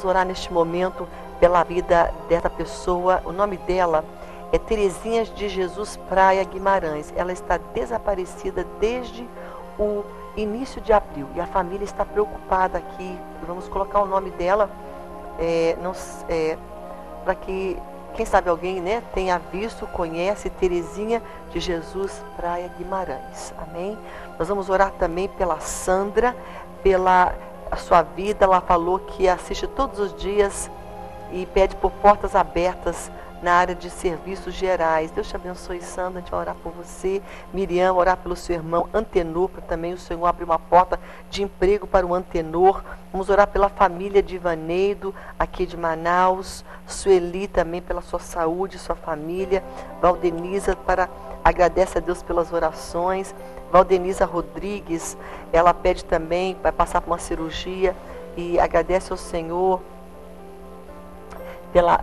orar neste momento pela vida dessa pessoa. O nome dela é Terezinha de Jesus Praia Guimarães. Ela está desaparecida desde o início de abril e a família está preocupada aqui. Vamos colocar o nome dela para que, quem sabe alguém, né, tenha visto, conhece Terezinha de Jesus Praia Guimarães. Amém? Nós vamos orar também pela Sandra, pela a sua vida. Ela falou que assiste todos os dias e pede por portas abertas na área de serviços gerais. Deus te abençoe, Sandra. A gente vai orar por você. Miriam, orar pelo seu irmão Antenor, para também o Senhor abrir uma porta de emprego para o Antenor. Vamos orar pela família de Ivaneido, aqui de Manaus. Sueli também pela sua saúde, sua família. Valdeniza, agradece a Deus pelas orações. Valdeniza Rodrigues, ela pede também, vai passar por uma cirurgia e agradece ao Senhor pela...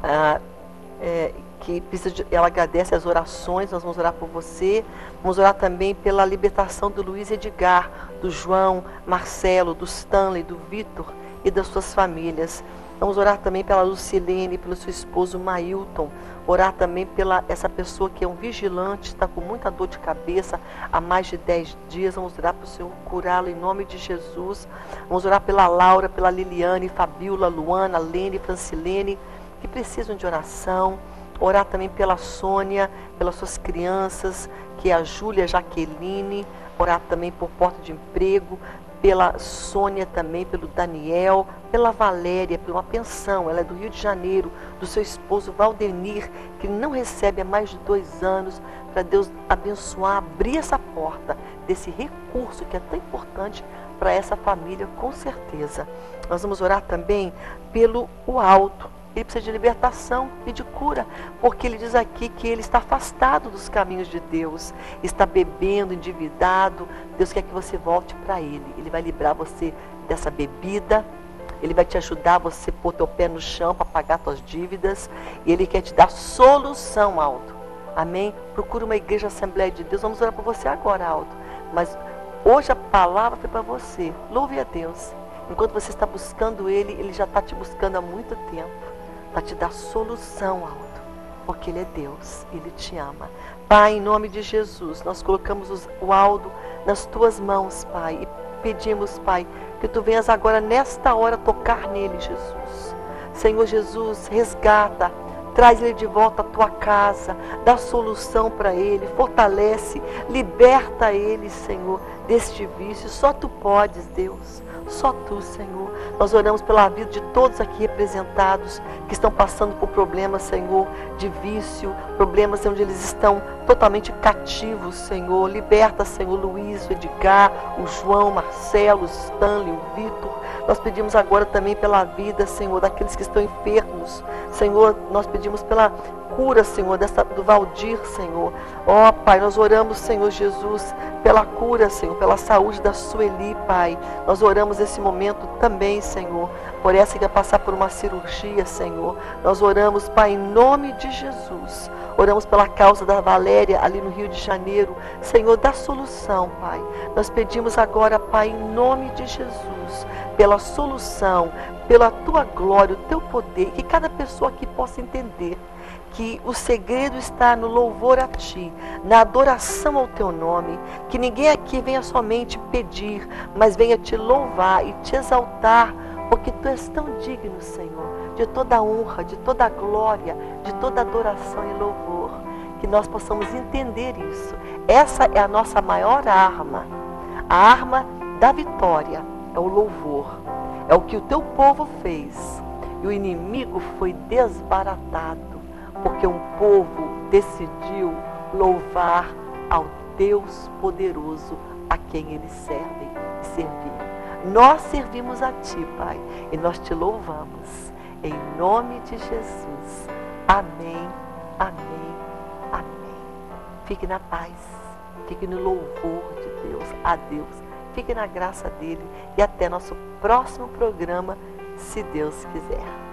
ela agradece as orações. Nós vamos orar por você. Vamos orar também pela libertação do Luiz Edgar, do João, Marcelo, do Stanley, do Vitor e das suas famílias. Vamos orar também pela Lucilene, pelo seu esposo Mailton. Orar também pela essa pessoa que é um vigilante, está com muita dor de cabeça há mais de 10 dias. Vamos orar para o Senhor curá-lo em nome de Jesus. Vamos orar pela Laura, pela Liliane, Fabiola, Luana, Lene, Francilene, que precisam de oração. Orar também pela Sônia, pelas suas crianças, que é a Júlia, Jaqueline. Orar também por porta de emprego, pela Sônia também, pelo Daniel, pela Valéria, por uma pensão. Ela é do Rio de Janeiro, do seu esposo Valdenir, que não recebe há mais de 2 anos, para Deus abençoar, abrir essa porta desse recurso que é tão importante para essa família, com certeza. Nós vamos orar também pelo Alto. Ele precisa de libertação e de cura, porque ele diz aqui que ele está afastado dos caminhos de Deus, está bebendo, endividado. Deus quer que você volte para ele. Ele vai livrar você dessa bebida, ele vai te ajudar a você pôr teu pé no chão para pagar suas dívidas, e ele quer te dar solução, Alto. Amém? Procura uma igreja Assembleia de Deus. Vamos orar por você agora, Alto. Mas hoje a palavra foi para você. Louve a Deus. Enquanto você está buscando ele, ele já está te buscando há muito tempo, para te dar solução, Alto, porque ele é Deus, ele te ama. Pai, em nome de Jesus, nós colocamos o Aldo nas tuas mãos, Pai, e pedimos, Pai, que tu venhas agora nesta hora tocar nele, Jesus. Senhor Jesus, resgata, traz ele de volta à tua casa, dá solução para ele, fortalece, liberta ele, Senhor, deste vício. Só tu podes, Deus. Só tu, Senhor. Nós oramos pela vida de todos aqui representados que estão passando por problemas, Senhor, de vício, problemas onde eles estão totalmente cativos, Senhor. Liberta, Senhor, Luiz, o Edgar, o João, Marcelo, o Stanley, o Vitor. Nós pedimos agora também pela vida, Senhor, daqueles que estão enfermos. Senhor, nós pedimos pela cura, Senhor, do Valdir, Senhor. Ó, Pai, nós oramos, Senhor Jesus, pela cura, Senhor, pela saúde da Sueli, Pai. Nós oramos nesse momento também, Senhor, por essa que vai passar por uma cirurgia, Senhor. Nós oramos, Pai, em nome de Jesus. Oramos pela causa da Valéria, ali no Rio de Janeiro. Senhor, dá solução, Pai. Nós pedimos agora, Pai, em nome de Jesus, pela solução, pela Tua glória, o Teu poder, que cada pessoa aqui possa entender que o segredo está no louvor a Ti, na adoração ao Teu nome, que ninguém aqui venha somente pedir, mas venha Te louvar e Te exaltar, porque Tu és tão digno, Senhor, de toda honra, de toda glória, de toda adoração e louvor, que nós possamos entender isso. Essa é a nossa maior arma, a arma da vitória, é o louvor, é o que o Teu povo fez, e o inimigo foi desbaratado, porque um povo decidiu louvar ao Deus poderoso a quem eles servem e serviam. Nós servimos a Ti, Pai, e nós Te louvamos, em nome de Jesus. Amém, amém, amém. Fique na paz, fique no louvor de Deus, a Deus, fique na graça dEle, e até nosso próximo programa, se Deus quiser.